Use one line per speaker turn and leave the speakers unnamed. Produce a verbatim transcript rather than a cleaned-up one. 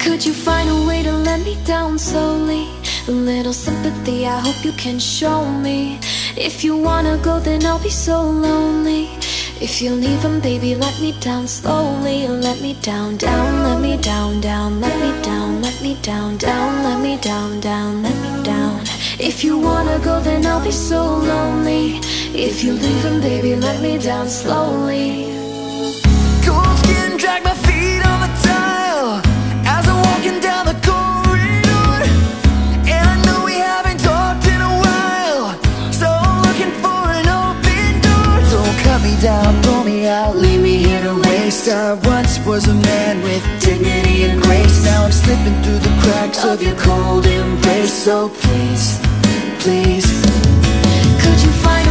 Could you find a way to let me down slowly? A little sympathy, I hope you can show me. If you wanna go, then I'll be so lonely. If you're leaving, baby, let me down slowly. Let me down, down, let me down, down, let me down, let me down, down, let me down, down, let me down. If you wanna go, then I'll be so lonely. If you're leaving, baby, let me down slowly.
Cold skin, drag my feet on the tile as I'm walking down the corridor. And I know we haven't talked in a while, so I'm looking for an open door. Don't cut me down, throw me out, leave me here to waste. I once was a man with dignity and grace. Now I'm slipping through the cracks of your cold embrace. So please, please,
could you find